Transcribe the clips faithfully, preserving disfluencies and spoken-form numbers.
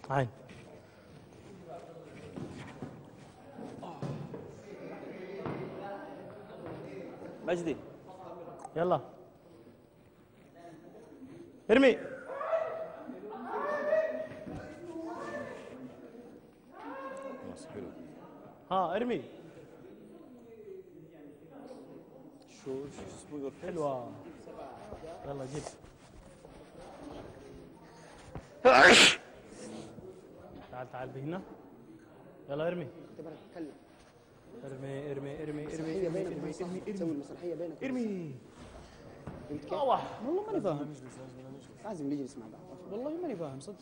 عين. مجدي يلا ارمي. ها ارمي. شو شو اسمه؟ حلوة. يلا جيب. تعال تعال بهنا. يلا ارمي. ارمي ارمي ارمي ارمي ارمي ارمي ارمي تسوي المسرحيه بينك. ارمي. فهمت كيف؟ روح. والله ماني فاهم. لازم نجلس مع بعض. والله ماني فاهم صدق.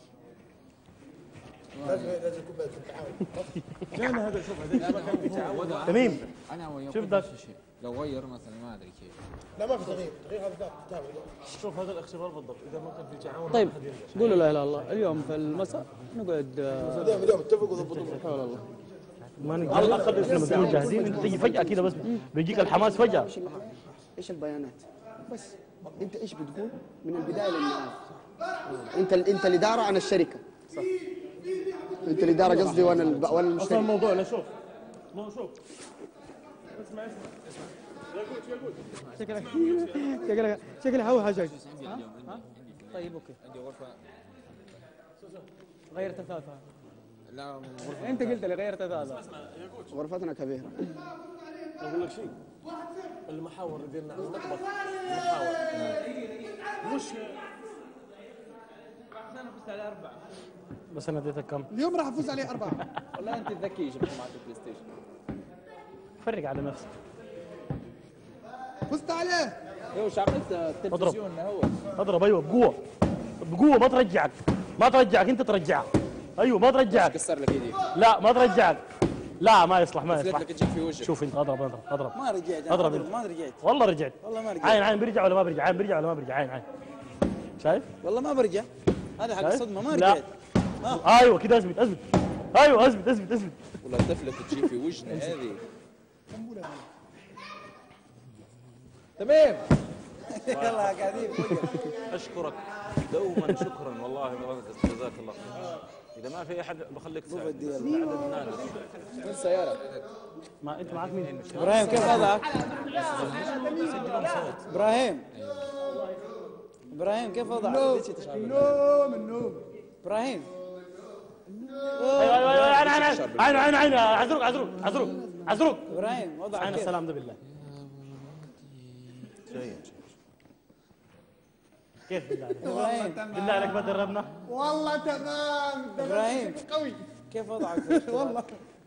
لازم لازم يكون بقى في تعاون. كان هذا شوف هذا ما كان في تعاون. تعاون. تميم انا وياك شوف ذاك. لو غير مثلا ما ادري كيف. لا ما في تغيير، تغيير هذا ذاك تعاون. شوف هذا الاختبار بالضبط اذا ما كان في تعاون. طيب قولوا لا اله الا الله. اليوم في المساء نقعد. اليوم اليوم اتفقوا وضبطوا. لا حول الله. ما نقدر اخذ احنا بنكون جاهزين انت تجي فجأة كذا بس بيجيك الحماس فجأة. ايش البيانات؟ بس انت ايش بتقول من البدايه للنهايه؟ انت انت الاداره عن الشركه. صح. انت الاداره قصدي وانا الب... وانا المشتري. اصلا الموضوع لا شوف. ما شوف. اسمع اسمع اسمع. يقول يقول. شكلك شكلك شكلك هو حاجه. طيب اوكي. عندي غرفه. غيرت ثلاثه. لا غرفه. انت قلت لي غيرت ثلاثه. غرفتنا كبيره. اقول لك شيء. المحاور اللي بيننا نطبخ المحاور. مش انا فزت على اربعه. بس انا اديتك كم؟ اليوم راح افوز عليه اربعه. والله انت ذكي جبت معك البلاي ستيشن. فرق على نفسك. فزت عليه. ايوه شغلت التلفزيون هو. اضرب ايوه بقوه بقوه ما ترجعك ما ترجعك انت ترجعها. ايوه ما ترجعك. كسر لك ايدي. لا ما ترجعك. لا ما يصلح ما يصلح. لك تجيك في وجهك. شوف انت اضرب اضرب اضرب. ما رجعت. اضرب ما رجعت. والله رجعت. والله ما رجعت. عين عين بيرجع ولا ما بيرجع؟ عين بيرجع ولا ما بيرجع؟ عين عين. شايف؟ والله ما برجع. هذا حق شايف؟ الصدمه ما لا. رجعت. ايوه كده اثبت اثبت. ايوه اثبت اثبت اثبت. والله تفلك تجي في وجهنا هذه. تمام. يلا قاعدين. اشكرك دوما شكرا والله جزاك الله خير. اذا ما في احد بخليك تساعد عدد ناقص. وين السياره؟ ما انت معك مين؟ ابراهيم كيف وضعك؟ ابراهيم ابراهيم كيف وضعك؟ النوم النوم ابراهيم ايوه ايوه ايوه عين عين عين عين عين عزروق عزروق عزروق عزروق. ابراهيم وضعك عين كيف؟ السلام ده بالله. كيف بالله عليك؟ ابراهيم بالله عليك ما دربنا؟ والله تمام. ابراهيم قوي. كيف وضعك في الاختبار؟ والله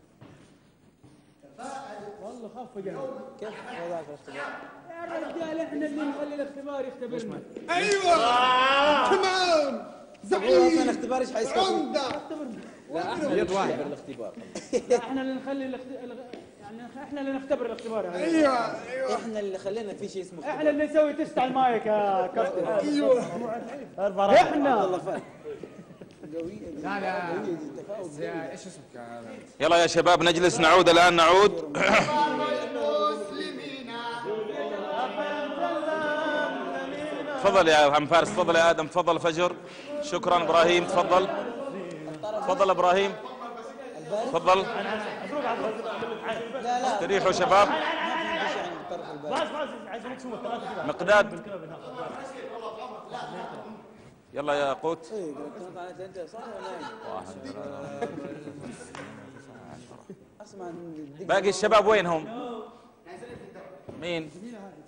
والله خاف فجأة. كيف وضعك في الاختبار؟ يا رجال احنا اللي نخلي الاختبار يختبرنا. ايوه تمام. هو اصلا زعيم الاختبار ايش حيسوي؟ عمده. لا احنا يد واحد بالاختبار. لا احنا اللي نخلي الاخت- الغ- يعني احنا اللي نختبر الاختبار يعني. ايوه ايوه احنا اللي خلينا في شيء اسمه احنا اللي نسوي تست على المايك يا كابتن. ايوه. ارفع راسك. احنا والله فاهم قوية. لا لا ايش اسمك؟ يلا يا شباب نجلس نعود الان نعود. تفضل يا عم فارس. تفضل يا ادم. تفضل فجر. شكرا ابراهيم. تفضل تفضل ابراهيم. تفضل استريحوا شباب. بس بس عايز نكسب الثلاثه كده. مقداد. يلا يا قوت. اسمع باقي الشباب وينهم؟ مين؟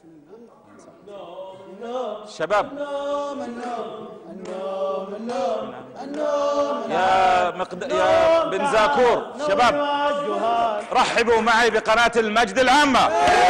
الشباب يا مقد... يا بن زاكور شباب رحبوا معي بقناة المجد العامة.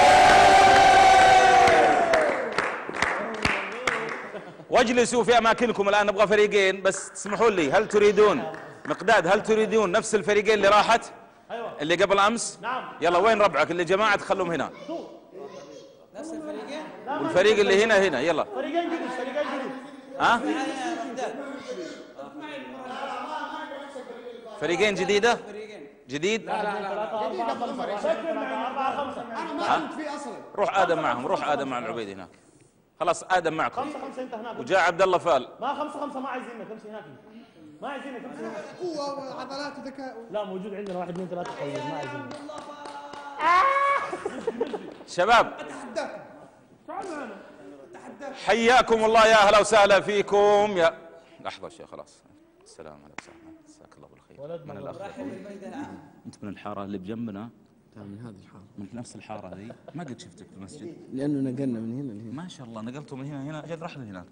واجلسوا في اماكنكم الان. نبغى فريقين بس تسمحوا لي. هل تريدون مقداد هل تريدون نفس الفريقين اللي راحت اللي قبل امس؟ نعم. يلا وين ربعك اللي جماعه تخلهم هنا؟ نفس الفريقين؟ والفريق اللي هنا هنا يلا. فريقين جديد فريقين جديد. ها؟ فريقين جديده؟ جديد؟ لا لا لا ها؟ روح ادم معهم. روح ادم مع العبيد هناك. خلاص ادم معكم. خمسة خمسة انت هناك. وجاء عبد الله فال. ما خمسة خمسة ما عايزينك امشي هناك. ما عايزينك. قوه وعضلات وذكاء. لا موجود عندنا واحد اثنين ثلاثه قويين ما عايزينك. شباب اتحداكم. تعالوا هنا. اتحداكم. حياكم الله، يا اهلا وسهلا فيكم. يا لحظه شيخ خلاص. السلام عليكم وسهلا، جزاك الله بالخير. من الاخ انت من الحاره اللي بجنبنا؟ من هذه الحارة، من نفس الحاره ذي؟ ما قد شفتك في المسجد. لأنه نقلنا من هنا لهنا. ما شاء الله نقلتوا من هنا هنا اجل رحنا هناك.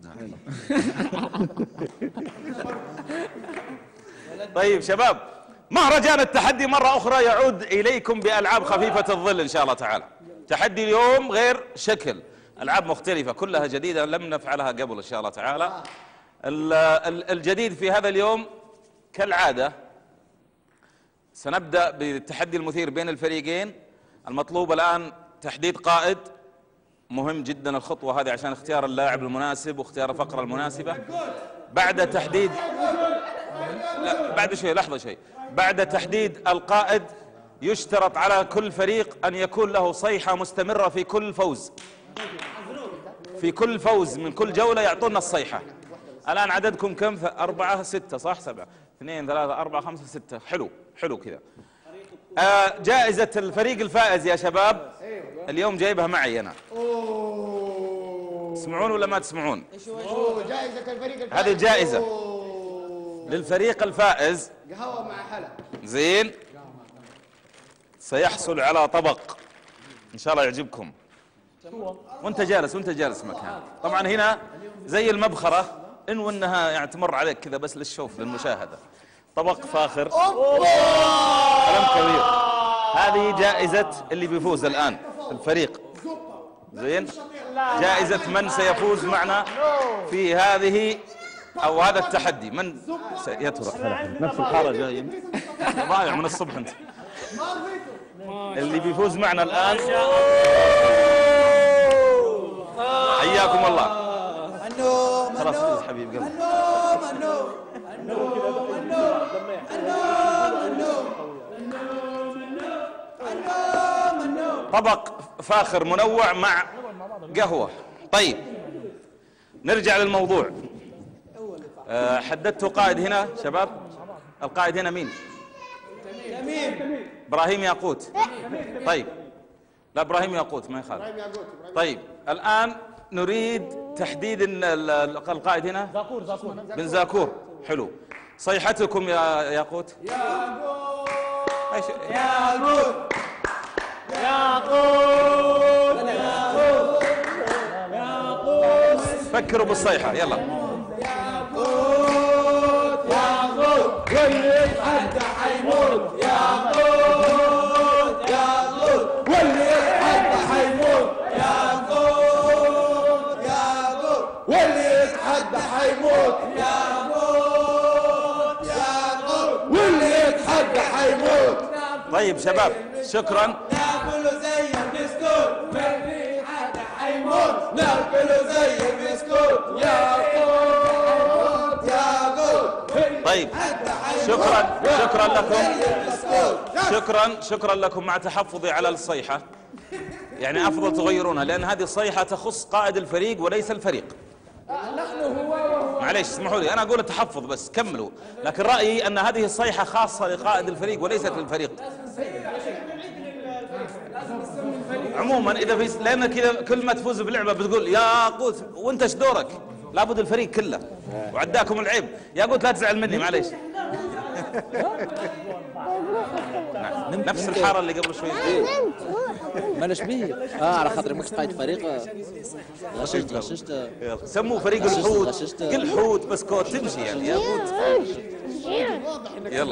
طيب شباب، مهرجان التحدي مرة أخرى يعود إليكم بألعاب خفيفة الظل إن شاء الله تعالى. تحدي اليوم غير شكل، ألعاب مختلفة كلها جديدة لم نفعلها قبل إن شاء الله تعالى. الجديد في هذا اليوم كالعادة سنبدأ بالتحدي المثير بين الفريقين. المطلوب الآن تحديد قائد، مهم جدا الخطوة هذه عشان اختيار اللاعب المناسب واختيار الفقرة المناسبة. بعد تحديد لا بعد شيء لحظة شيء بعد تحديد القائد يشترط على كل فريق أن يكون له صيحة مستمرة في كل فوز. في كل فوز من كل جولة يعطونا الصيحة. الآن عددكم كم؟ أربعة ستة صح؟ سبعة اثنين ثلاثة أربعة خمسة ستة. حلو حلو كذا. آه جائزة الفريق الفائز يا شباب اليوم جايبها معي أنا. تسمعون ولا ما تسمعون؟ جائزة الفريق الفائز. هذه جائزة للفريق الفائز. قهوة مع حلا. زين، سيحصل على طبق إن شاء الله يعجبكم. وأنت جالس وأنت جالس مكان. طبعا هنا زي المبخرة إن وإنها يعني تمر عليك كذا بس للشوف للمشاهدة. طبق فاخر كلام كبير. هذه جائزة اللي بيفوز الآن الفريق. زين، جائزة من سيفوز معنا في هذه أو هذا التحدي. من سيترك نفس الحارة جاي ضايع من الصبح أنت. اللي بيفوز معنا الآن حياكم الله. خلاص حبيب قلبي. طبق فاخر منوع مع قهوة. طيب نرجع للموضوع. أه حددتوا قائد هنا شباب. القائد هنا مين؟ إبراهيم ياقوت. طيب لا إبراهيم ياقوت ما يخالف. طيب الآن نريد تحديد القائد هنا. زاكور زاكور بن زاكور. حلو. صيحتكم يا ياقوت. ياقوت ياقوت ياقوت ياقوت. فكروا بالصيحة يلا. ياقوت ياقوت واللي يتحدى حيموت. ياقوت ياقوت واللي يتحدى حيموت. ياقوت ياقوت واللي يتحدى حيموت. ياقوت ياقوت واللي يتحدى حيموت. طيب شباب شكرا. ناكله زي البسكوت واللي يتحدى حيموت. ناكله زي البسكوت. ياقوت ياقوت. طيب شكرا شكرا لكم. شكرا شكرا لكم مع تحفظي على الصيحة. يعني أفضل تغيرونها لأن هذه الصيحة تخص قائد الفريق وليس الفريق. معليش اسمحوا لي أنا أقول التحفظ بس كملوا. لكن رأيي أن هذه الصيحة خاصة لقائد الفريق وليست للفريق. عموما إذا في لأن كذا كل ما تفوز بلعبة بتقول يا قوت وأنت ايش دورك؟ لابد الفريق كله وعداكم العيب. يا قوت لا تزعل مني معليش. نفس الحارة اللي قبل شوي. ما نشبيه. اه على خاطر ماكش قايد فريق. غششت غششت. سموه فريق الحوت. كل حوت بسكوت تمشي يعني يا قوت. يلا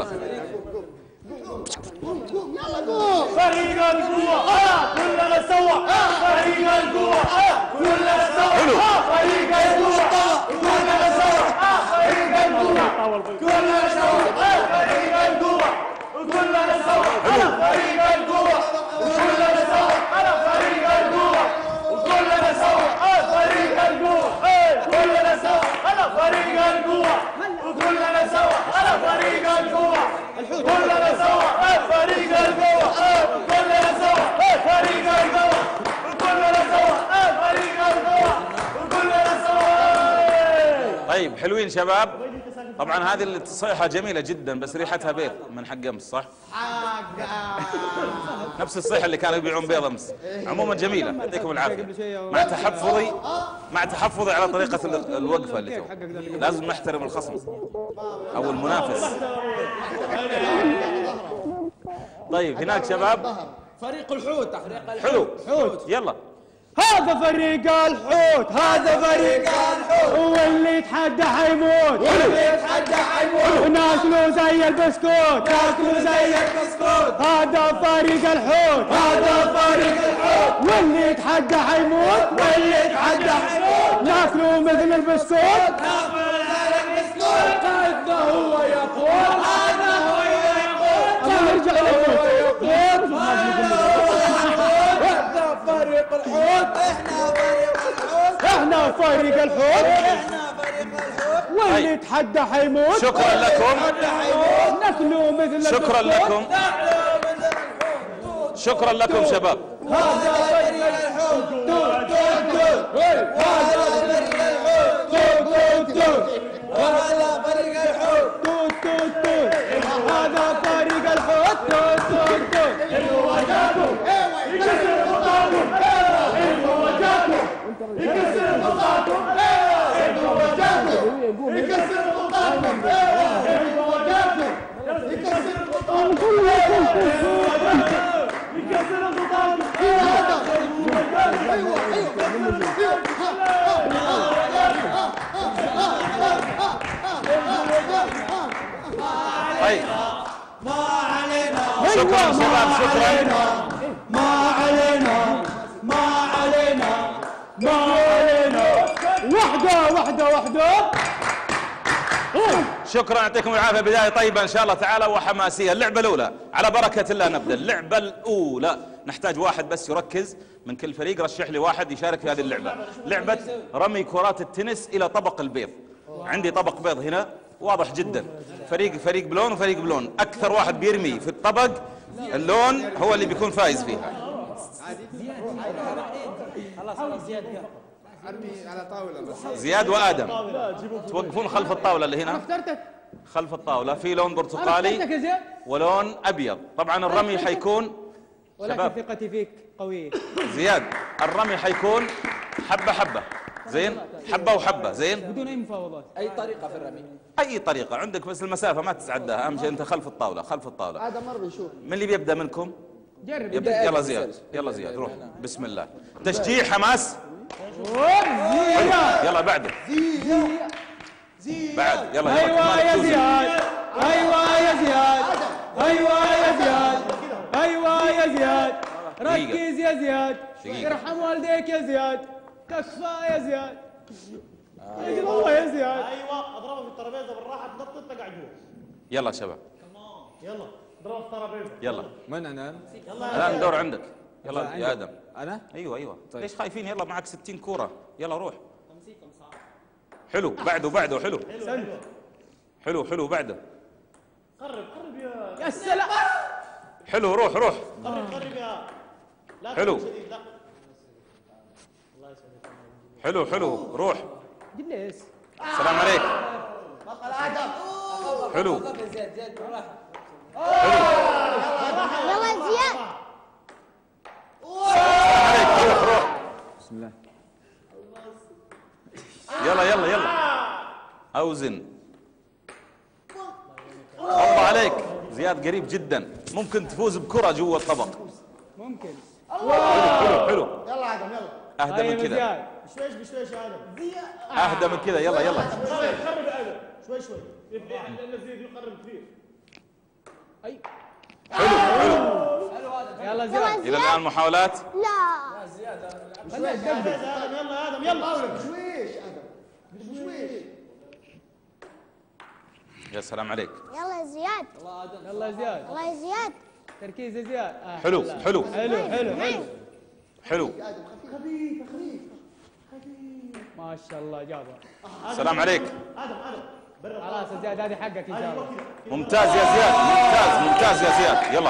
فريق القوة كلنا سوا. فريق القوة كلنا سوا. فريق القوة كلنا سوا. فريق القوة كلنا سوا. فريق القوة كلنا سوا. فريق القوة كلنا سوا. فريق القوة كلنا سوا. فريق القوة كلنا سوا. فريق القوة كلنا سوا. فريق القوة كلنا سوا. فريق القوة كلنا سوا. فريق القوة كلنا سوا. فريق القوة كلنا سوا. طيب حلوين شباب. طبعا هذه التصيحة جميلة جدا بس ريحتها بيض من حق امس صح؟ نفس الصيحة اللي كانوا يبيعون بيض امس. عموما جميلة يعطيكم العافية. مع تحفظي مع تحفظي على طريقة الوقفة اللي تو. لازم نحترم الخصم او المنافس. طيب هناك شباب فريق الحوت. حلو حوت يلا. هذا فريق الحوت، هذا فريق الحوت، هو اللي يتحدى حيموت، هو اللي يتحدى حيموت، ناكله زي البسكوت، ناكله زي البسكوت، هذا فريق الحوت، هذا فريق الحوت، واللي يتحدى حيموت، واللي يتحدى حيموت، ناكله مثل البسكوت، ناكله مثل البسكوت، هذا هو يقول، هذا هو يقول، نرجع للحوت، فريق الحوت، احنا فريق الحوت، احنا فريق الحوت، احنا فريق الحوت، واللي يتحدى حيموت. شكرا لكم. ناكله مثل شكرا لكم. شكرا لكم شباب. هذا فريق الحوت، توت توت توت، هذا فريق الحوت، توت توت توت، هذا فريق الحوت، توت توت توت، هذا فريق الحوت، توت توت توت، اللي وجاكم يكسر خطاكم، اللي وجاكم يكسر خطاكم، اللي وجاكم يكسر خطاكم، اللي وجاكم يكسر خطاكم، يكسر خطاكم. ايوه طيب ما علينا، شكرا شباب شكرا. ما علينا، ما علينا، ما علينا، وحده وحده وحده. شكرا يعطيكم العافيه. بدايه طيبه ان شاء الله تعالى وحماسيه. اللعبه الاولى على بركه الله نبدا. اللعبه الاولى نحتاج واحد بس يركز من كل فريق. رشح لي واحد يشارك في هذه اللعبه. لعبه رمي كرات التنس الى طبق البيض. عندي طبق بيض هنا واضح جدا، فريق فريق بلون وفريق بلون. اكثر واحد بيرمي في الطبق اللون هو اللي بيكون فايز فيها. زياد وادم توقفون خلف الطاوله اللي هنا، خلف الطاوله في لون برتقالي ولون ابيض. طبعا الرمي حيكون ولكن ثقتي فيك قويه. زياد الرمي حيكون حبه حبه زين، حبه وحبه زين، بدون اي مفاوضات. اي طريقه في الرمي، اي طريقه عندك بس المسافه ما تتعداها. اهم شيء انت خلف الطاوله خلف الطاوله. هذا مره بنشوف من اللي بيبدا منكم؟ جرب. يبدأ. يلا زياد يلا زياد روح. بسم الله. تشجيع حماس. يلا بعده بعد يلا يلا. ايوه يا زياد، ايوه يا زياد، ايوه يا زياد، ايوه يا زياد، ركز يا زياد، ارحم والديك يا زياد، تكفى يا زياد، اجل الله يا زياد. ايوه اضربه في الترابيزه بالراحه تنط انت قاعد جوا. يلا شباب يلا اضربه في الترابيزه. يلا. من انا؟ الان الدور عندك. يلا يا ادم. انا؟ ايوه ايوه. طيب. ليش خايفين؟ يلا معك ستين كوره. يلا روح. حلو بعده بعده حلو حلو حلو بعده. قرب قرب يا يا سلام. حلو روح روح. قرب قرب يا لا حلو. شديد لا. حلو حلو روح. جلس. السلام عليك. حلو زياد زياد بالراحه. يلا زياد. السلام عليك. روح روح. بسم الله. يلا يلا يلا اوزن. الله عليك زياد قريب جدا. ممكن تفوز بكرة جوا الطبق. ممكن. حلو حلو حلو. يلا ادم يلا اهدى من طيب كذا. زياد. بشويش بشويش يا ادم. اهدى من كذا. يلا يلا. شوي قرب يا ادم شوي شوي. لان زيد يقرب كثير. حلو حلو. يلا زياد. الى الان محاولات. لا. يلا يا ادم يلا يا ادم يلا. بشويش ادم بشويش. يا سلام عليك. يلا زياد. يلا زياد. الله يا زياد. تركيز يا زياد. آه. حلو حلو حلو حلو حلو. حلو. خفيف خفيف. ما شاء الله جابها. السلام عليك. ادم ادم خلاص يا زياد هذه حقك ان شاء الله. ممتاز يا زياد ممتاز ممتاز يا زياد. يلا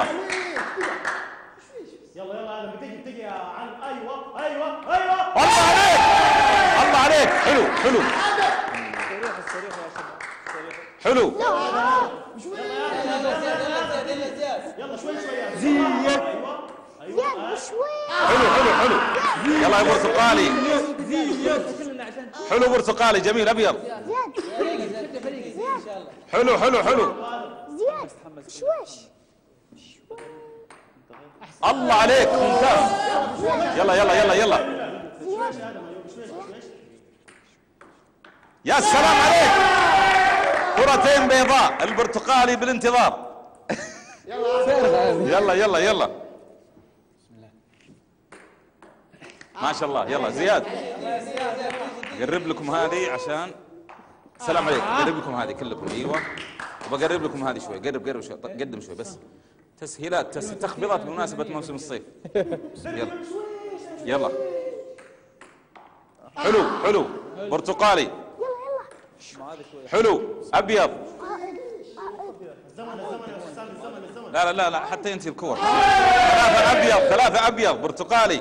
يلا يلا ادم بتجي بتجي يا عم. ايوه ايوه ايوه. الله عليك الله عليك. حلو حلو حلو. يلا شوي شوي. زياد زياد بشوي. حلو حلو حلو. يلا يا برتقالي. حلو برتقالي جميل. ابيض. زياد حلو حلو حلو. زياد بشويش. الله عليك ممتاز. يلا يلا يلا يلا. يا سلام عليك. كرتين بيضاء. البرتقالي بالانتظار. يلا يلا يلا. ما شاء الله. يلا زياد قرب لكم هذه عشان سلام عليك. قرب لكم هذه كلكم. ايوه وبقرب لكم هذه شوي. قرب قرب شوي. قدم شوي بس. تسهيلات تس... تخفيضات بمناسبة موسم الصيف. يلا يلا. حلو حلو. برتقالي. حلو. ابيض. لا لا لا لا حتى ينتهي الكور. ثلاثة ابيض. ثلاثة ابيض. برتقالي.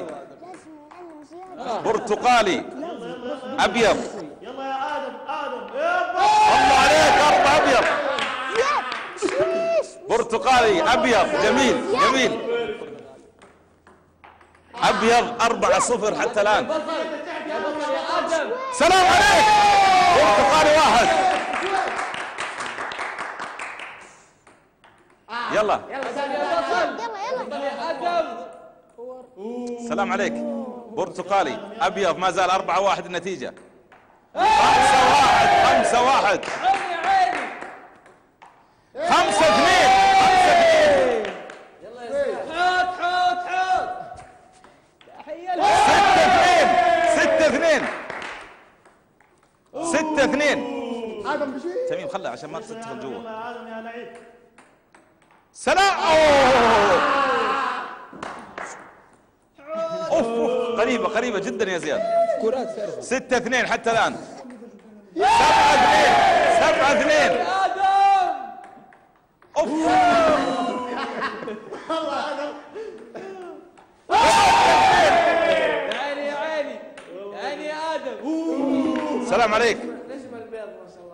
برتقالي. ابيض. يلا يا ادم ادم. الله عليك. اربع ابيض. برتقالي ابيض. جميل جميل. ابيض. أربعة صفر حتى الان. سلام عليك. برتقالي واحد. يلا سلام عليك. برتقالي ابيض. ما زال أربعة واحد النتيجة. خمسة واحد. خمسة واحد. خمسة اثنين. خمسة اثنين. حوت حوت حوت. ستة اثنين. ستة اثنين. ستة اثنين. ادم بشوي. تميم خلها عشان ما تدخل جوا. يا ادم يا لعيب. سلام. اوه اوف اوف. قريبة قريبة جدا يا زياد. كرات فارغة. ستة اثنين حتى الآن. سبعة اثنين. سبعة اثنين. اوف. يا عيني يا عيني يا عيني يا ادم. سلام عليك. نجم البيض ما شاء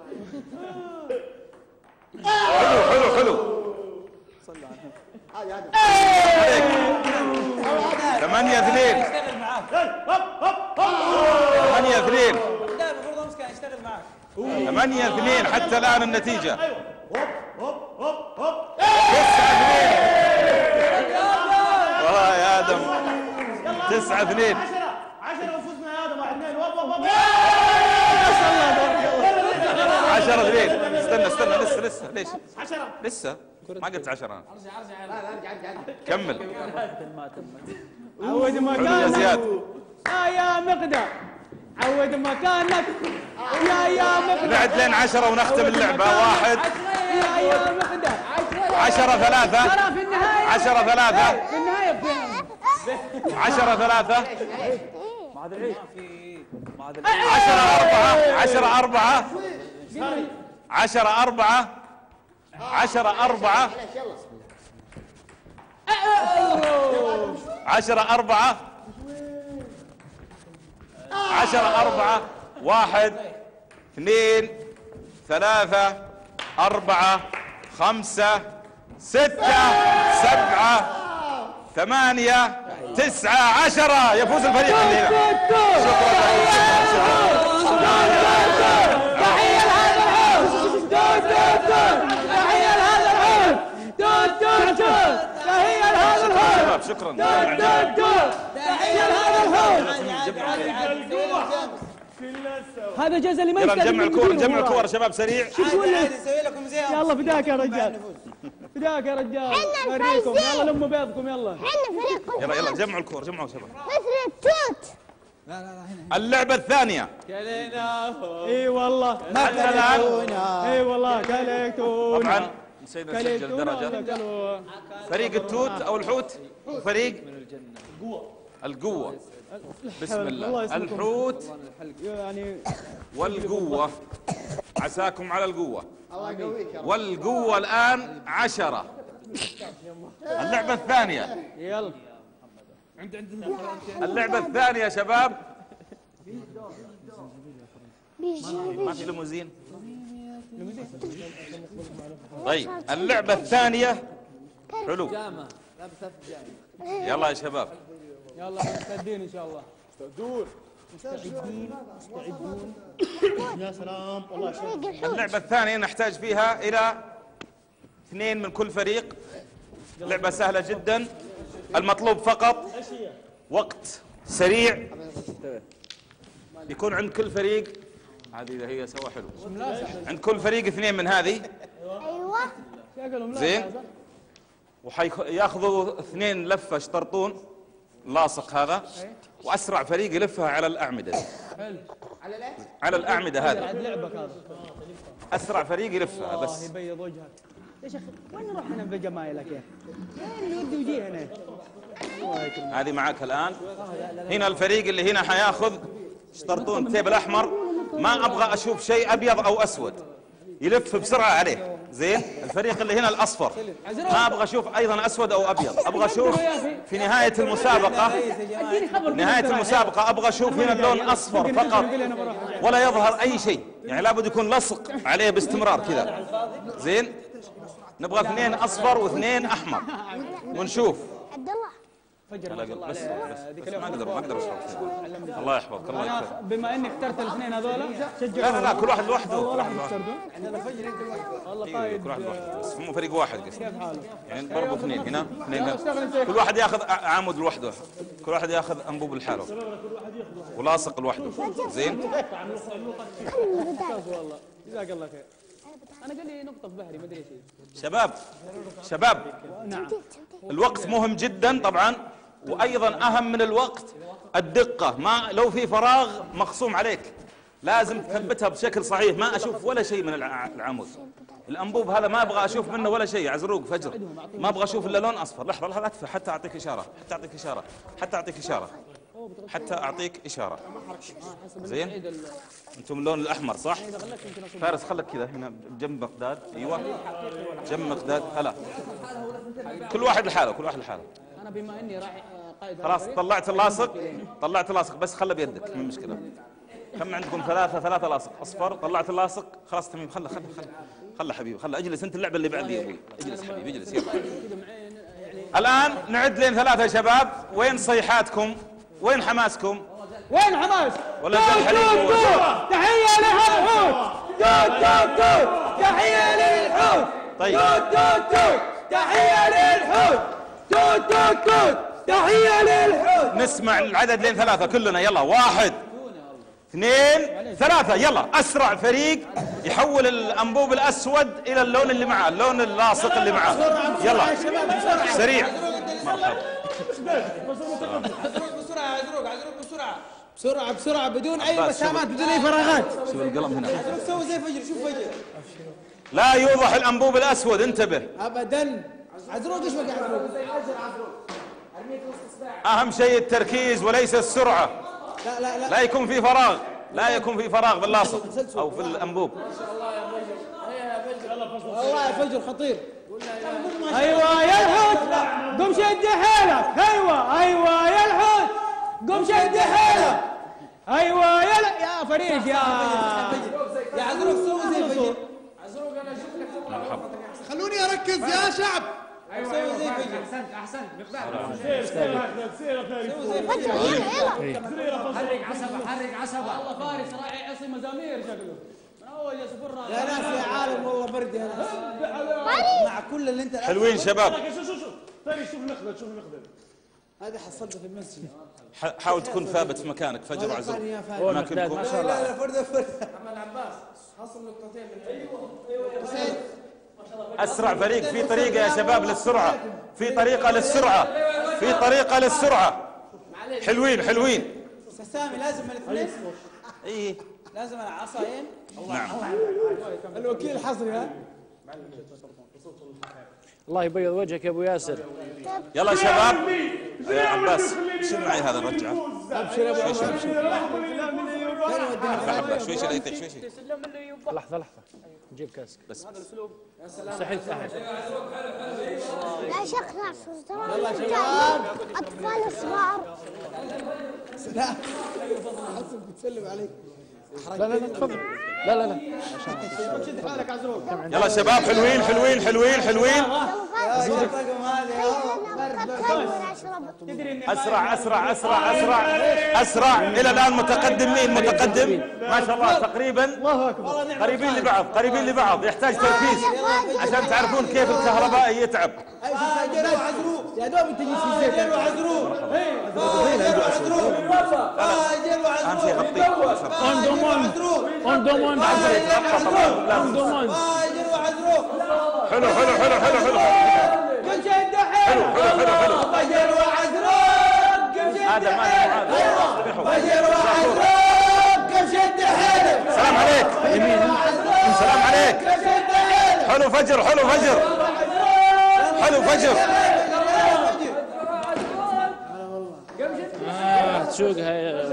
الله. حلو حلو حلو. عليك. ثمانية اثنين. ثمانية اثنين. المفروض امسك اشتغل معك. ثمانية اثنين حتى الآن النتيجة. تسعة اثنين. والله يا آدم. تسعة اثنين. عشرة وفزنا يا ادم. واحد اثنين. وب وب وب. عشرة اثنين. استنى استنى لسه لسه ليش؟ عشرة. لسه ما قلت عشرة أنا. ارجع ارجع. كمل. عود حلو يا مكانك. زياد. آه يا مقدر. عود مكانك. يا يا مقدر. بعد لين عشرة ونختم اللعبة. واحد. يا يا مقدر. عشرة ثلاثة. ترى في النهاية. عشرة ثلاثة. في النهاية عشرة ثلاثة. ما هذا العيد في ما هذا عشرة أربعة. عشرة أربعة. عشرة أربعة. عشرة أربعة. عشرة أربعة. عشرة أربعة. واحد اثنين ثلاثة أربعة خمسة ستة سبعة ثمانية تسعة عشرة. يفوز الفريق اللي هنا. تحية لهذا الحوت. توت توت توت. تحية لهذا الحوت. توت توت توت. تحية لهذا الحوت. شكرا. توت توت توت. تحية لهذا الحوت. هذا جزء اللي ما يلا يستاهل نجمع من الكور. المدير نجمع وراه. الكور شباب سريع. شوف ولا يلا فداك يا رجال. فداك يا رجال. حنا فريقكم الفايزين. يلا لموا بيضكم يلا. حنا فريق يلا يلا جمعوا الكور. جمعوا شباب. مثل التوت. اللعبة الثانية. اي والله. حتى الآن اي والله كليتونا. طبعا نسينا نسجل كليتونا ولا درجة. كلوا. فريق التوت أو الحوت وفريق القوة. بسم الله. يسلمكم. الحوت يعني والقوة. عساكم على القوة. الله يقويك يا رب. والقوة الآن عشرة. اللعبة الثانية. يلا. اللعبة الثانية يا شباب. بيجي ما في ليموزين. طيب اللعبة الثانية حلو. يلا يا شباب. يلا مستعدين ان شاء الله. مستعدون مستعدين مستعدون. يا سلام والله شيء. اللعبة الثانية نحتاج فيها إلى اثنين من كل فريق. لعبة سهلة جدا. المطلوب فقط وقت سريع يكون عند كل فريق. هذه إذا هي سوا حلو. عند كل فريق اثنين من هذه. ايوه زين. وحياخذوا اثنين لفة يشترطون لاصق هذا، وأسرع فريق يلفها على الأعمدة. على الايه؟ على الأعمدة هذه. عاد لعبك هذا. أسرع فريق يلفها بس. الله يبيض وجهك. يا شيخ وين نروح احنا بجمايلك يا؟ وين اللي ودي وجيه هنا؟ هذه معك الآن. هنا الفريق اللي هنا حياخذ يشترطون التيب الأحمر. ما أبغى أشوف شيء أبيض أو أسود، يلف بسرعة عليه. زين. الفريق اللي هنا الأصفر ما أبغى أشوف أيضا أسود أو أبيض، أبغى أشوف في نهاية المسابقة. نهاية المسابقة أبغى أشوف هنا اللون أصفر فقط ولا يظهر أي شيء، يعني لابد يكون لصق عليه باستمرار كذا. زين. نبغى اثنين أصفر واثنين أحمر ونشوف. عبد الله فجر بس, بس, بس ما اقدر ما اقدر اشرب. الله يحفظك. الله انا يكفيك. بما انك اخترت الاثنين هذول شجع. لا لا لا كل واحد لوحده. والله كل واحد راح لوحده. عندنا فجر انت لوحدك. والله ايوه قايد كل واحد لوحده بس مو فريق واحد قصدي. كيف حاله؟ يعني برضو اثنين هنا اثنين هنا. كل واحد ياخذ عمود لوحده، كل واحد ياخذ انبوب لحاله ولاصق لوحده. زين. والله جزاك الله خير. انا قال لي نقطه في بحري ما ادري ايش هي. شباب شباب نعم الوقت مهم جدا طبعا، وايضا اهم من الوقت الدقه. ما لو في فراغ مقسوم عليك لازم تثبتها بشكل صحيح. ما اشوف ولا شيء من الع- العمود. الانبوب هذا ما ابغى اشوف منه ولا شيء. عزروق فجر ما ابغى اشوف الا لون اصفر. لحظه لحظه لا تدفع حتى اعطيك اشاره، حتى اعطيك اشاره، حتى اعطيك اشاره، حتى اعطيك اشاره. زين. انتم اللون الاحمر صح؟ فارس خلك كذا هنا جنب مقداد. ايوه جنب مقداد. هلا كل واحد لحاله، كل واحد لحاله. انا بما اني راعي قائد خلاص طلعت اللاصق، طلعت اللاصق بس خله بيدك مو مشكله. كم عندكم؟ ثلاثة ثلاثة لاصق أصفر. طلعت اللاصق خلاص تمام. خله خله خله خله حبيبي خله. اجلس أنت اللعبة اللي بعدي يا أبوي. اجلس حبيبي اجلس يلا. الآن نعد لين ثلاثة يا شباب. وين صيحاتكم؟ وين حماسكم؟ وين حماس؟ ولا زي الحليب؟ تحية للحوت. توت توت توت تحية للحوت. طيب توت توت توت تحية للحوت. توت توت توت تحية للحوت. نسمع العدد لين ثلاثة كلنا. يلا واحد اثنين ثلاثة. يلا أسرع فريق يحول الأنبوب الأسود إلى اللون اللي معاه، اللون اللاصق اللي معاه. يلا سريع. بسرعة عزروق عزروق بسرعة بسرعة بسرعة بدون أي عباس، مسامات شوف. بدون أي فراغات. شوف القلم هنا. سوي زي فجر. شوف فجر. لا يوضح الأنبوب الأسود. انتبه. أبدا. عزروق ايش بقى عزروق؟ أهم شيء التركيز وليس السرعة. لا لا لا لا يكون في فراغ، لا يكون في فراغ باللاصق أو في الأنبوب. والله يا فجر خطير. ايوه يا الحوت قم شد حيلك. ايوه ايوه يا الحوت قم شد حيلك. ايوه يا ل... يا فريق يا يا عزروق سوي زي فجر. عزروق انا اشوف لك. خلوني اركز يا شعب. سوي زي فجر. احسنت احسنت مقدار. فجر يلا يلا حرك عصبه حرك عصبه. والله فارس راعي عصي مزامير شكله. من اول يا سفر يا ناس يا عالم والله برد يا ناس مع كل اللي انت حلوين شباب. شوف شوف شوف ثاني شوف المخدر شوف المخدر. هذه حصلته في المسجد. حاول تكون ثابت في مكانك. فجر وعزوق أماكنكم. ما شاء الله. لا لا فرده فرده. محمد عباس حصل نقطتين من ايوه ايوه أسرع فريق. في طريقة يا شباب للسرعة، في طريقة للسرعة، في طريقة للسرعة. حلوين حلوين. استاذ سامي لازم الاثنين. إيه لازم العصاين. نعم. الوكيل حصري ها. الله يبيض وجهك يا ابو ياسر. يلا شباب. يا عباس شيل معي هذا نرجعه. ابشر يا ابو عمر ابشر. حبة شوي شيء لا يطيح شوي شيء. لحظه لحظه نجيب كاسك بس مستحيل تسهل. لا شكرا ترى اطفال صغار. لا حسن بتسلم عليك. لا لا لا تفضل. لا لا لا. شد حالك عزروق. يلا شباب حلوين حلوين حلوين حلوين. اسرع اسرع اسرع اسرع اسرع. الى الان متقدم مين؟ متقدم ما شاء الله تقريبا قريبين لبعض قريبين لبعض. يحتاج تركيز عشان تعرفون كيف الكهربائي يتعب. يا دوب انت جيت في الزيت. فاجر وعزروق. فاجر وعزروق. فاجر وعزروق. اهم شيء غطيه. اندوموند اندوموند اندوموند. فاجر وعزروق. حلو حلو حلو حلو حلو قم شد حيلك. حلو حلو حلو. فاجر وعزروق. هذا ما هذا. فاجر وعزروق. قم شد حيلك. سلام عليك. يمين. سلام عليك. حلو فجر حلو فجر حلو فجر. آه تسوقها يا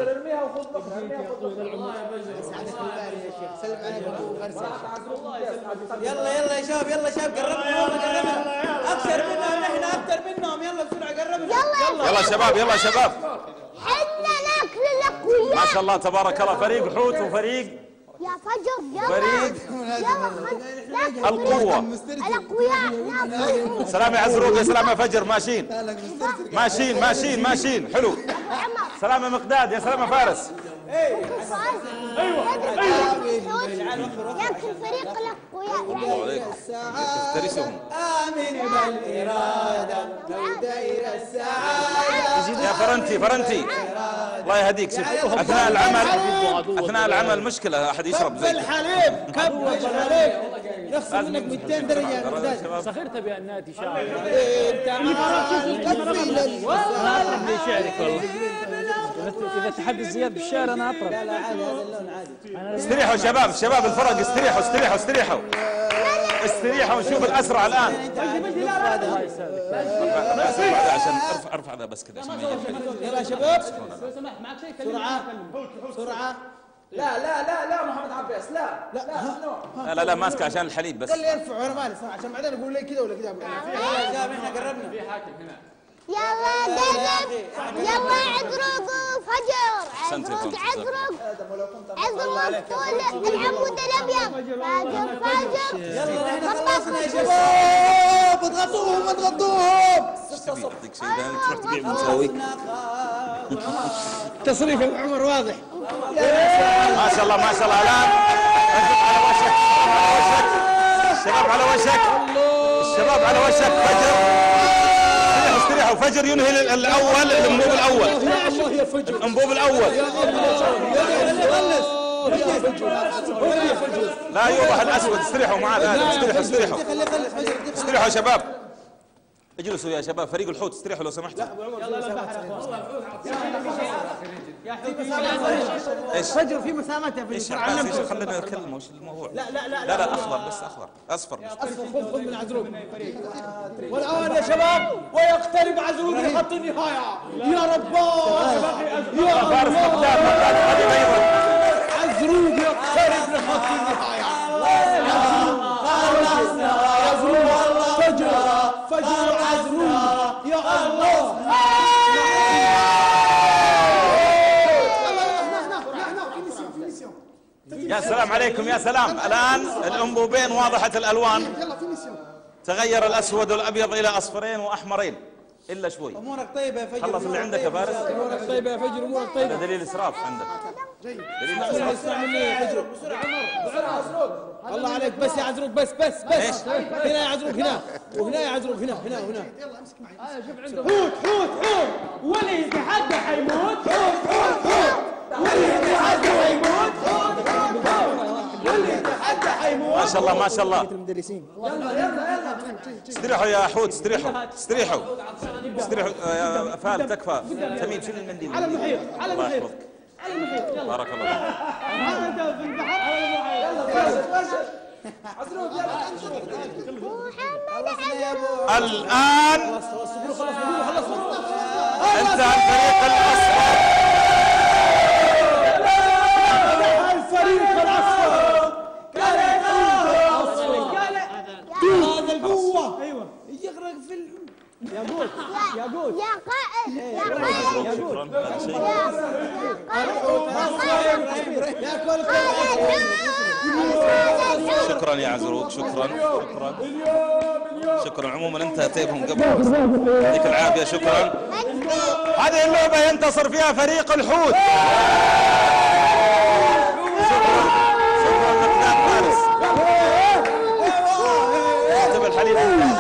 يلا يلا يا شباب يلا يا شباب قربنا والله قربنا. اكثر منهم نحن اكثر منهم. يلا بسرعه قربنا. يلا يلا شباب يلا شباب. حنا ناكل الاقوياء. ما شاء الله تبارك الله. فريق حوت وفريق يا فجر يلا. فريق يلا خل- ناكل القوة. الاقوياء ناكل. سلام يا عزروق يا سلام يا فجر. ماشيين ماشيين ماشيين ماشيين. حلو. سلام يا مقداد يا سلام يا فارس. ايوه ايوه. ياكل فريق الاقوياء الله عليكم تفترسهم. امين بالاراده لو داير السعاده. يا فرنتي فرنتي الله يهديك. شوف اثناء العمل اثناء العمل مشكله احد يشرب زي الحليب كب الحليب يخسر منك مئتين درجه يا مقداد. سخرت بالنادي شعر. والله شعرك والله. اذا تحدي زياد بالشعر انا اطرب. لا لا عادي هذا اللون عادي. استريحوا شباب شباب الفرق استريحوا استريحوا استريحوا استريحوا ونشوف الاسرع الان. الله يسعدك. بعد عشان ارفع ارفع هذا بس كذا عشان ما يجي. يلا يا شباب لو سمحت معك شيء كلمني. بسرعه بسرعه. لا لا لا لا محمد عباس لا لا لا لا لا لا ماسكه عشان الحليب بس. قال لي يرفع وانا مالي صراحه عشان بعدين اقول لي كذا ولا كذا. يلا يا شباب احنا قربنا. في حاكم هنا. يلا دقب. يلا عزروق وفجر. أحسنت يا عزروق فندم. عزروق عزروق طول العمود الابيض. فجر فجر. يلا احنا خلصنا يا شباب. اضغطوهم اضغطوهم. يعطيك شيء ثاني تروح تبيع مساوي. تصريف ابو عمر واضح. ما شاء الله ما شاء الله. الان على وشك على وشك الشباب على وشك الشباب على وشك. فجر استريحوا. فجر ينهي الاول الانبوب الاول. الانبوب الاول لا يوضح الاسود. استريحوا معاه الان. استريحوا استريحوا استريحوا يا شباب. اجلسوا يا شباب فريق الحوت استريحوا لو سمحتوا. ايش فجر في مسامات يا ايش فجر. عباس ايش خلينا نتكلم وش الموضوع؟ لا لا لا لا لا اخضر بس اخضر اصفر بس. اصفر. خذ خذ من عزروق. والان يا شباب ويقترب عزروق لخط النهايه. يا رباه يا فارس مقداد مقداد قريب ايضا. عزروق يقترب لخط النهايه. عزروق فجر فجر عزروق يا الله. يا سلام عليكم يا سلام. الان الانبوبين واضحه الالوان. تغير الاسود والابيض الى اصفرين واحمرين الا شوي. امورك طيبه يا فجر. خلص اللي عندك يا فارس. امورك طيبه يا فجر. امورك طيبه. هذا دليل اسراف عندك. دليل اسرع اسراف. اسرع مني يا فجر. بسرعه بسرعه عزروق. الله عليك بس يا عزروق بس بس بس. هنا يا عزروق هنا وهنا يا عزروق هنا هنا وهنا. حوت حوت حوت. واللي يتحدى حيموت. حوت حوت حوت. واللي يتحدى حيموت. حوت حوت حوت. واللي يتحدى حيموت. ما شاء الله ما شاء الله. المدرسين. استريحوا يا حوت استريحوا استريحوا استريحوا. يا فال تكفى. تميم شيل المنديل. على المحيط على الله المحيط يحفظك. على المحيط. يلا بارك الله فيك. هذا في البحر على المحيط. عزروق يلا الان انتهى الفريق الاصفر. الفريق الاصفر. هذا القوه. ايوه يغرق في ال... ياقوت ياقوت يا قائد يا قائد شكرا هذا شيء. يا قائد شكرا يا عزروق شكرا شكرا شكرا. عموما انت اتيتهم قبل، يعطيك العافيه. شكرا. هذه اللعبه ينتصر فيها فريق الحوت. شكرا شكرا لفنان فارس. اكتب الحليب.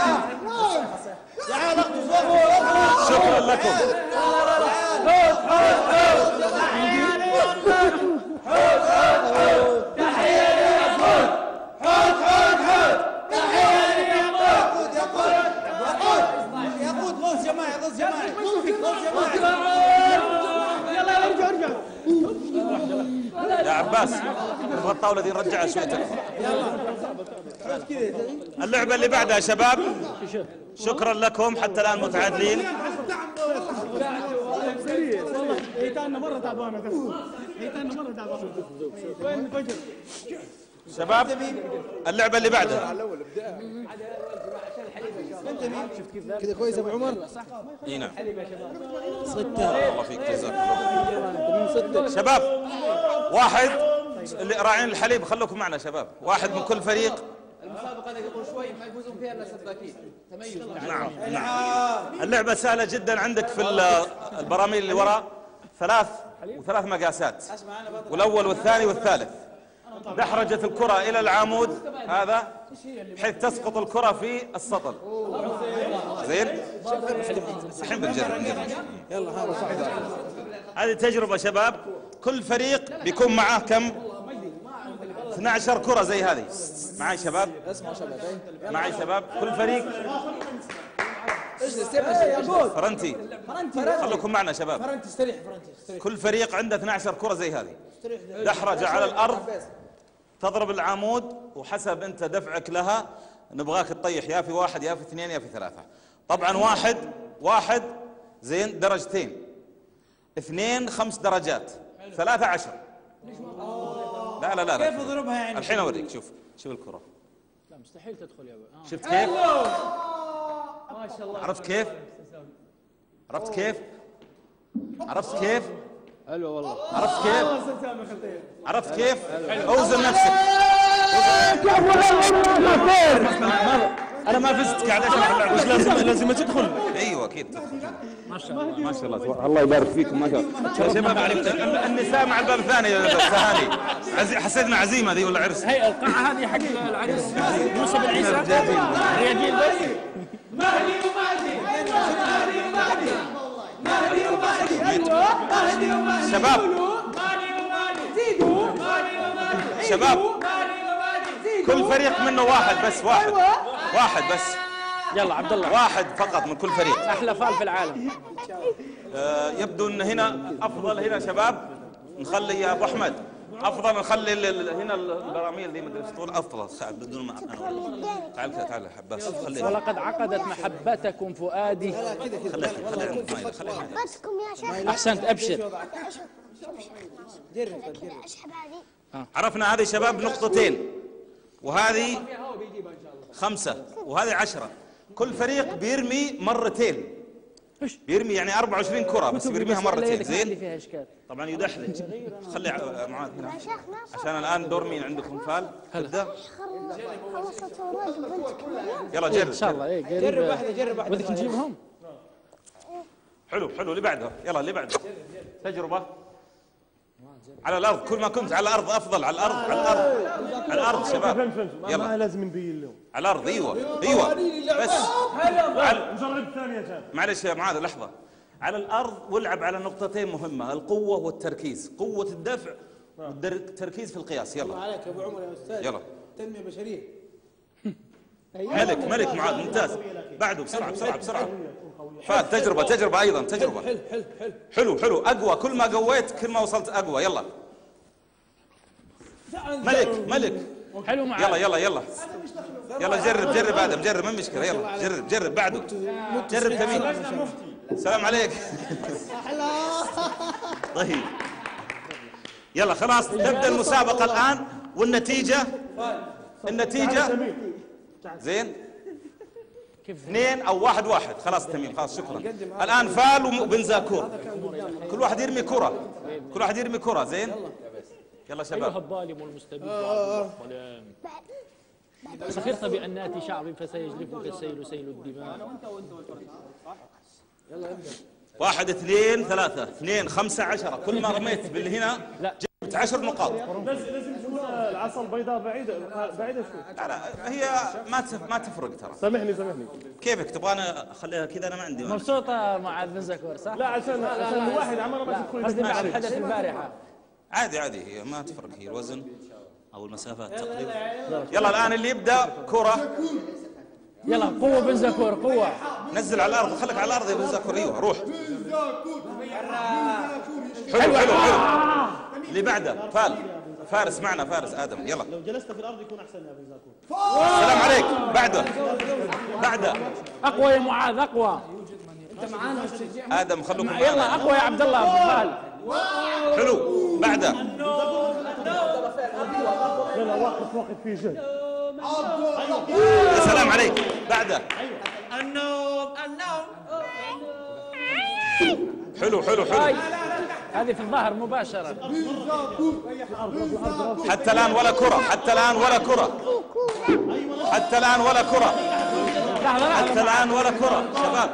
شكرا لكم. يا عباس نبغى الطاولة دي نرجعها شوي تكفى. اللعبة اللي بعدها يا شباب. شكرا لكم حتى الآن متعادلين. ايتانا مرة تعبانة ايتانا مرة تعبانة. وين فجر؟ شباب اللعبة اللي بعدها. كذا كويس يا ابو عمر. اي نعم. الله فيك جزاك الله. شباب واحد اللي راعين الحليب خلوكم معنا شباب. واحد من كل فريق. المسابقة اللي قبل شوي ما يفوزون فيها الا سباكين. تميز. نعم نعم. اللعبة سهلة جدا. عندك في البراميل اللي وراء ثلاث وثلاث مقاسات، والأول والثاني والثالث. دحرجت الكرة إلى العمود هذا بحيث تسقط الكرة في السطل. زين؟ الحين بنجرب. يلا ها صعبة. هذه تجربة شباب. كل فريق بيكون معاه كم؟ اثنتي عشرة كرة زي هذه. معي شباب؟ اسمعوا شباب. معي شباب. كل فريق اجلس اجلس. فرنتي خلوكم معنا شباب. فرنتي استريح فرنتي استريح. كل فريق عنده اثنتي عشرة كرة زي هذه. دحرجة على الأرض تضرب العمود، وحسب انت دفعك لها نبغاك تطيح يا في واحد يا في اثنين يا في ثلاثة. طبعا واحد واحد زين درجتين، اثنين خمس درجات، ثلاثة عشر. لا لا لا كيف اضربها يعني؟ الحين اوريك. شوف شوف الكرة. لا مستحيل تدخل يا ابو. شفت كيف؟ ما شاء الله. عرفت كيف؟ عرفت كيف؟ عرفت كيف؟ حلو والله. عرفت كيف؟ عرفت كيف؟ اوزن نفسك. انا ما فزت قاعد اشرح اللعبه. بس لازم لازم تدخل. ايوه اكيد تدخل. ما شاء الله ما شاء الله الله يبارك فيكم. ما شاء الله يا شباب. عرفت النساء مع الباب الثاني. تهاني حسيتنا عزيمه ذي ولا عرس؟ هي القاعه هذه حق العرس موسى بن عيسى رياجيل بس. مهدي ومهدي مهدي ومهدي مهدي ومهدي مهدي ومهدي شباب مهدي ومهدي زيدوا مهدي ومهدي شباب مهدي ومهدي كل فريق منه واحد بس. واحد واحد بس. يلا عبد الله. واحد فقط من كل فريق. احلى فال في العالم. آه يبدو ان هنا افضل. هنا شباب نخلي يا ابو احمد افضل نخلي هنا البراميل دي مدري ايش تقول افضل بدون ما انا تعال تعال عباس خلي. ولقد عقدت محبتكم فؤادي. خلي خلي خلي محبتكم يا شيخ. احسنت ابشر. جرب جرب. اسحب هذه. عرفنا هذه شباب نقطتين، وهذه خمسة، وهذه عشرة. كل فريق بيرمي مرتين. بيرمي يعني أربعة وعشرين كرة بس بيرميها مرتين. زين. طبعا يدحلج. خلي معاذ هنا عشان الآن دور مين عندكم فال؟ تبدأ. يلا جرب ان شاء الله. ايه جرب واحدة جرب واحدة. بدك نجيبهم؟ حلو حلو. اللي بعده يلا اللي بعده. تجربة على الأرض. كل ما كنت على الأرض أفضل. على الأرض على الأرض على الأرض شباب. يلا لازم نبين اليوم على الأرض. أيوة أيوة بس. نجرب الثانية ثاني. معلش يا معاذ لحظة. على الأرض والعب على نقطتين مهمة، القوة والتركيز. قوة الدفع والتركيز في القياس. يلا عليك يا ابو عمر يا استاذ. يلا تنمية بشرية. ملك ملك معاذ ممتاز. بعده بسرعة بسرعة بسرعة. فات تجربة تجربة أيضا تجربة. حلو حلو حلو حلو حلو. أقوى. كل ما قويت كل ما وصلت أقوى. يلا ملك ملك. حلو معاذ. يلا يلا يلا يلا جرب جرب آدم جرب. ما مشكلة. يلا جرب جرب بعده. جرب كمين. السلام عليك. طيب يلا خلاص تبدأ المسابقة الآن. والنتيجة النتيجة زين. اثنين او واحد واحد خلاص تميم خلاص شكرا. الان فال وبنزاكور كل واحد يرمي كره كل واحد يرمي كره زين. يلا شباب. ايها الظالم والمستبد والظلام سخرت بأنات شعب فسيجلبك السيل سيل الدماء. يلا ابدا. واحد اثنين ثلاثة اثنين خمسة عشرة كل ما رميت باللي هنا جبت عشر نقاط. لازم تكون العصا البيضاء بعيدة بعيدة شوي. لا لا هي ما ما تفرق ترى. سامحني سامحني. كيفك تبغى اخليها كذا؟ انا ما عندي مانع. مبسوطة مع بنزاكور صح؟ لا عشان عشان الواحد عمره ما تدخل. قصدي مع الحدث البارحة. عادي عادي هي ما تفرق هي الوزن او المسافات تقريبا. يلا الان اللي يبدا كرة. يلا قوة بنزاكور قوة. نزل على الارض خليك على الارض يا بنزاكور. ايوه روح. حلو حلو حلو. اللي بعده فال فارس معنا فارس ادم. يلا لو جلست في الارض يكون احسن يا ابو زاكور. السلام عليك. بعده بعده اقوى يا معاذ اقوى. انت معانا ادم خلوكم معنا. يلا اقوى يا عبد الله فال. حلو. بعده يلا وقف وقف في جد. يا سلام عليك. بعده النوم النوم. حلو حلو حلو. هذه في الظهر مباشرة. حتى الآن ولا كرة حتى الآن ولا كرة حتى الآن ولا كرة حتى الآن ولا كرة شباب.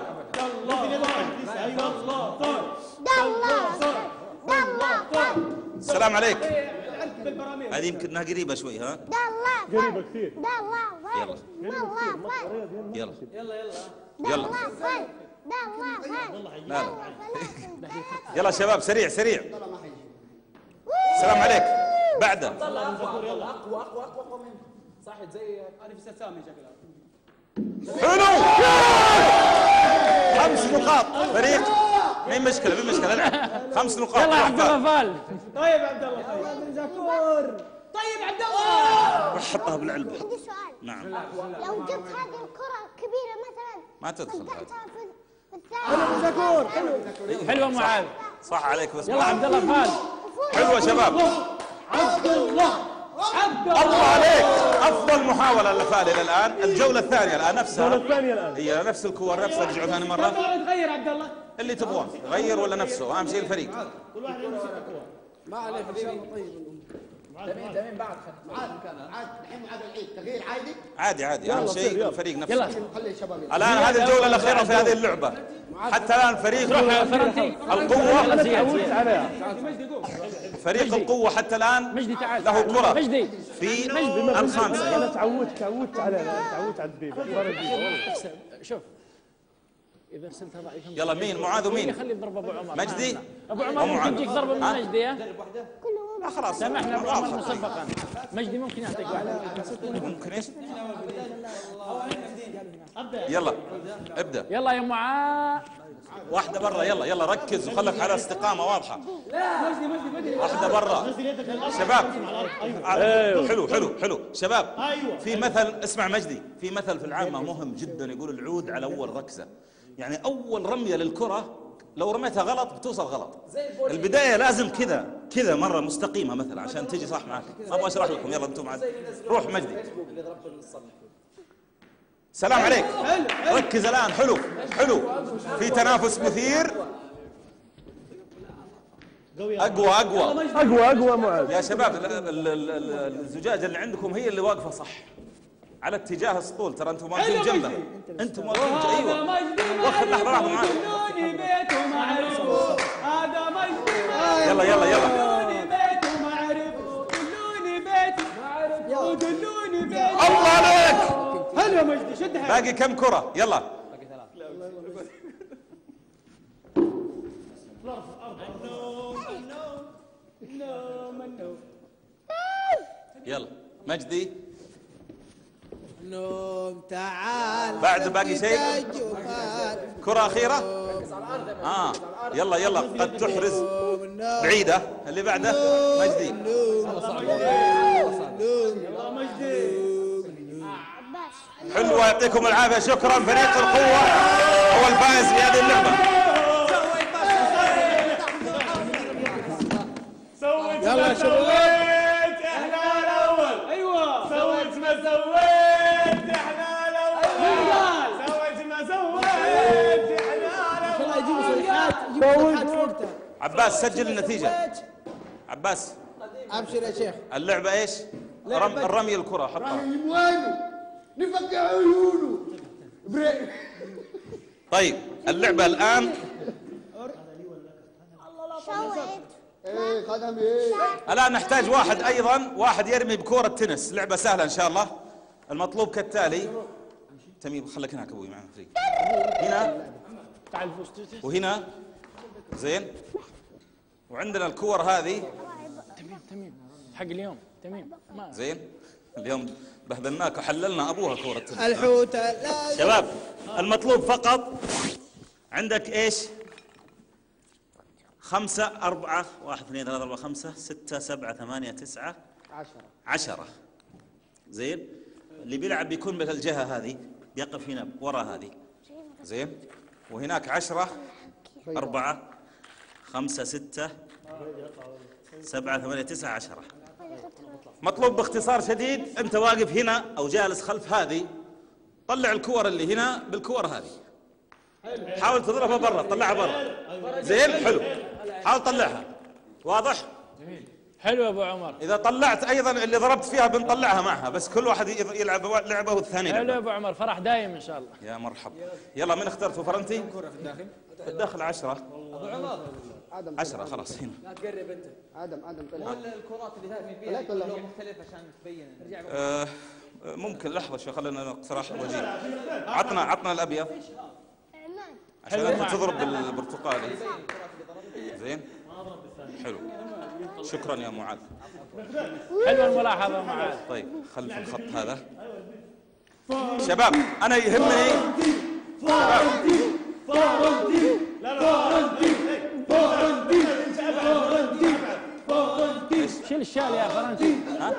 السلام عليك. هذه يمكن انها قريبة شوي ها؟ قريبة كثير. يلا يلا يلا يلا لا لا يلا شباب سريع سريع. السلام عليك. بعده اقوى اقوى اقوى اقوى منه صح زي انا في سامي شكلها. حلو. خمس نقاط فريق. مين مشكلة مين مشكلة العب. خمس نقاط. يلا يا عبد الله فال. طيب عبد الله طيب زكور. طيب عبد الله. روح حطها بالعلبة. عندي سؤال. نعم. لو جبت هذه الكرة كبيرة مثلا ما تدخل هذه. وقعتها في الثاني. زكور حلو. حلوة معاذ. صح عليك بس. يلا عبد الله فال. حلوة شباب. عبد الله عبد الله عليك. افضل محاولة لفال الى الان. الجولة الثانية الان نفسها. الجولة الثانية الان. هي نفس الكور نفسها. ترجعوا ثاني مرة. تغير عبد الله. اللي تبغاه غير ولا نفسه اهم شيء الفريق. كل واحد عنده ست كور. ما عليه حبيبي. تمام تمام بعد معاذ مكان عاد الحين معاذ العيد تغيير عادي. عادي عادي اهم شيء الفريق نفسه. يلا خلي الشباب الان هذه الجولة الأخيرة في هذه اللعبة. حتى الان فريق القوة تعودت عليها. فريق القوة حتى الان مجدي تعال. له كرة مجدي في انا الخامسة. تعودت تعودت عليها تعودت على الدبيبة. شوف اذا ارسلتها ضعيفة. يلا مين معاذ ومين؟ خلي يضرب ابو عمر. مجدي؟ ابو عمر ممكن تجيك ضربة من مجدي ها؟ لا خلاص سامحنا ابو عمر مسبقا. مجدي ممكن يعطيك واحدة. ممكن ايش؟ يلا ابدا. يلا يا معاذ. واحدة برا. يلا يلا ركز وخلك على استقامة واضحة. واحدة برا شباب. حلو حلو حلو شباب. في مثل اسمع مجدي. في مثل في العامة مهم جدا يقول العود على أول ركزة. يعني أول رمية للكرة لو رميتها غلط بتوصل غلط. البداية لازم كذا كذا مرة مستقيمة مثلا عشان تجي صح معك. ما أبغى أشرح لكم. يلا أنتم عاد روح مجدي. سلام عليك. ركز الآن. حلو حلو. في تنافس مثير. أقوى أقوى اقوى اقوى معاذ. يا شباب. ال- ال- ال- الزجاجة اللي عندكم هي اللي واقفة صح على اتجاه السطول. ترى أنتم واقفين جنبها. أنتم واقفين جنبها. أيوة وخذ لحظة لحظة معاذ. هذا مجدي. يلا يلا يلا. دلوني بيته ما اعرف دلوني بيته ودلوني بيته. الله عليك. حلو يا مجدي شد حيلك. باقي كم كرة؟ يلا يلا مجدي. نوم تعال. بعد باقي شيء. كرة أخيرة. آه يلا يلا قد تحرز بعيدة. اللي بعده مجدي. حلوة يعطيكم العافية. شكرا فريق القوة هو الفائز في هذه اللعبة. يلا سويت احنا الاول. ايوه سويت ما سويت احنا الاول. سويت عباس سجل النتيجة. عباس ابشر يا شيخ. اللعبة ايش؟ رم... الرمي الكرة حطها. ابراهيم وينه؟ نفقع عيونه. طيب اللعبة الآن ايه خدم ايه؟ الآن نحتاج واحد أيضا، واحد يرمي بكرة تنس، لعبة سهلة إن شاء الله. المطلوب كالتالي. تميم خليك هناك أبوي معنا فريق. هنا وهنا زين. وعندنا الكور هذه. تميم تميم حق اليوم تميم ما زين. اليوم بهدلناك وحللنا أبوها كورة تنس. الحوت شباب المطلوب فقط عندك إيش؟ خمسة أربعة واحد اثنين ثلاثة أربعة خمسة ستة سبعة ثمانية تسعة عشرة عشرة. زين. اللي بيلعب بيكون مثل الجهة هذه، بيقف هنا ورا هذه. زين. وهناك عشرة أربعة خمسة ستة سبعة ثمانية تسعة عشرة. مطلوب باختصار شديد أنت واقف هنا أو جالس خلف هذه، طلع الكور اللي هنا بالكور هذه. حاول تضربها برا، طلعها برا. زين حلو. حاول طلعها. واضح؟ حلو يا ابو عمر. اذا طلعت ايضا اللي ضربت فيها بنطلعها معها، بس كل واحد يلعب لعبه والثاني حلو لعبه. يا ابو عمر، فرح دايم ان شاء الله. يا مرحبا. يلا من اخترتوا فرنتي؟ في الداخل عشرة. ابو عمر عشرة خلاص هنا. لا تقرب انت. ادم ادم طلع. الكرات اللي ترمي فيها كلها مختلفه عشان تبين. آه ممكن لحظه شوي خلينا اقتراح وجيه. عطنا عطنا الابيض عشان انت تضرب بالبرتقالي. زين حلو. شكرا يا معاذ. حلوه الملاحظه معاذ. طيب خلف الخط هذا. شباب انا يهمني شباب شيل الشال يا فرنسي.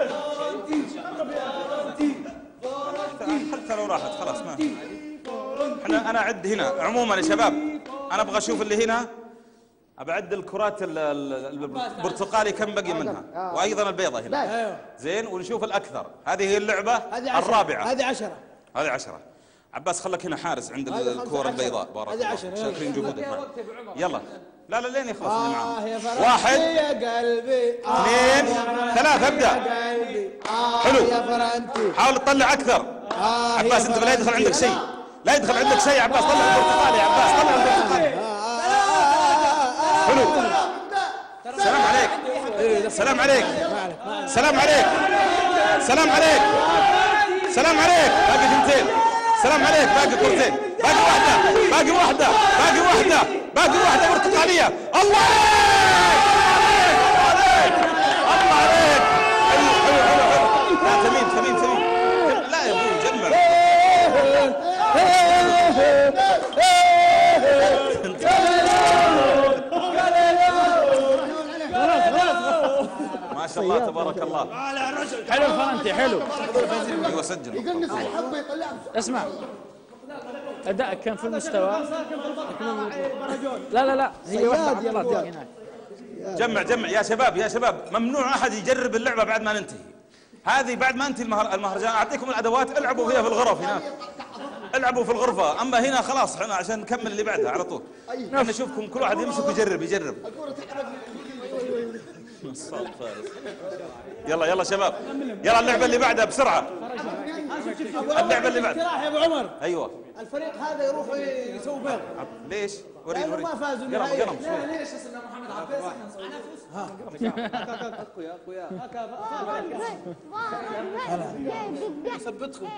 حتى لو راحت خلاص ما احنا انا اعد هنا. عموما يا شباب انا ابغى اشوف اللي هنا، ابعد الكرات البرتقالي كم بقي منها، وايضا البيضة هنا. زين ونشوف الاكثر. هذه هي اللعبة الرابعة. هذه عشرة. هذه عشرة. عباس خلك هنا حارس عند الكرة البيضاء. بارك الله شاكرين جهودك. يلا لا لا لين يخلص اللي معاه. واحد يا قلبي اثنين ثلاثة ابدأ. حلو. يا فرنتي حاول تطلع اكثر. عباس انت لا يدخل عندك شيء، لا يدخل عندك شيء. عباس طلع البرتقالي. عباس طلع البرتقالي. حلو. سلام عليك. سلام عليك. سلام عليك. سلام عليك. سلام عليك. باقي ثنتين. سلام عليك. باقي كرتين. باقي واحدة. باقي واحدة. باقي واحدة. باقي واحدة برتقالية. الله عليك. الله عليك. حلو حلو حلو حلو. لا تميم تميم تميم. لا يا ابوي جمع. ما شاء الله تبارك الله. حلو فرنتي حلو. ايوه سجل. يقنص الحبه يطلعها. اسمع ادائك كان في المستوى. لا لا لا هي واحده عطلات هناك. جمع جمع يا شباب يا شباب. ممنوع احد يجرب اللعبه بعد ما ننتهي. هذه بعد ما انتهي المهر... المهرجان اعطيكم الادوات، العبوا فيها في الغرف هناك. العبوا في الغرفه، اما هنا خلاص احنا عشان نكمل اللي بعدها على طول. احنا نشوفكم كل واحد يمسك ويجرب يجرب. يلا يلا شباب يلا اللعبه اللي بعدها بسرعه. اللعبه اللي بعدها اقتراح يا ابو عمر. ايوه الفريق هذا يروح يسوي بيض. ليش؟ وريني وريني. ما فازوا قرم النهائي. قرم شوي. ليش اسمنا محمد عباس احنا نسوي ها اخويا اخويا ثبتكم.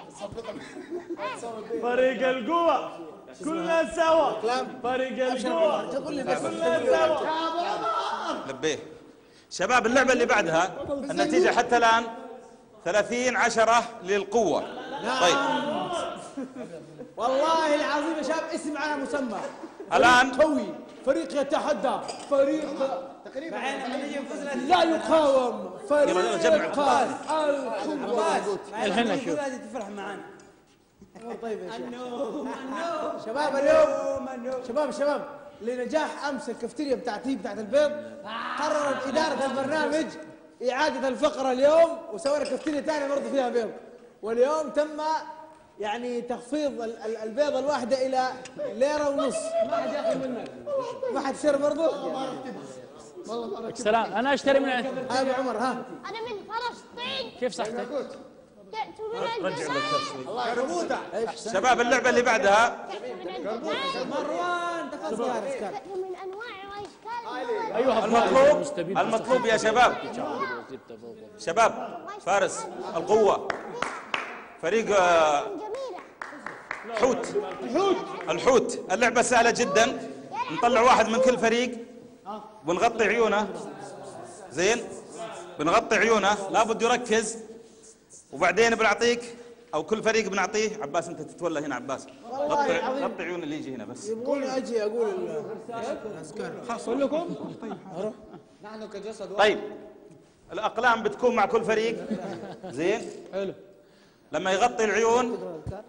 فريق القوة كلنا سوا. فريق القوة تقول لي بس لبيه. شباب اللعبه اللي بعدها النتيجه حتى الان ثلاثين عشرة للقوه. طيب والله العظيم يا شباب اسم على مسمى. الان قوي فريق يتحدى فريق تقريبا لا يقاوم فريق يلا يلا جمع القوة. الحين نشوف. تفرح معانا. طيب يا شباب. شباب اليوم شباب شباب لنجاح امس الكافتيريا بتاعتي بتاعت البيض قررت اداره البرنامج اعاده الفقره اليوم وسوينا كافتيريا ثانيه برضه فيها بيض، واليوم تم يعني تخفيض ال- ال- البيضة الواحدة إلى ليرة ونص. ما حد ياخذ منك. ما حد يشتري برضه؟ سلام انا اشتري من عندك. ها ابو عمر ها. انا من فلسطين. كيف صحتك؟ جئت من الجزائر. شباب اللعبة اللي بعدها مروان تفضل. من انواع واشكال. ايها المطلوب المطلوب يا شباب شباب فارس القوة فريق آه، حوت الحوت. اللعبة سهلة جدا، نطلع واحد من كل فريق ونغطي عيونه. زين، بنغطي عيونه، لابد يركز، وبعدين بنعطيك او كل فريق بنعطيه. عباس انت تتولى هنا، عباس غطي غطي عيون اللي يجي هنا بس. يبغوني اجي اقول العسكر اقول لكم نحن كجسد واحد. طيب الاقلام بتكون مع كل فريق. زين، حلو. لما يغطي العيون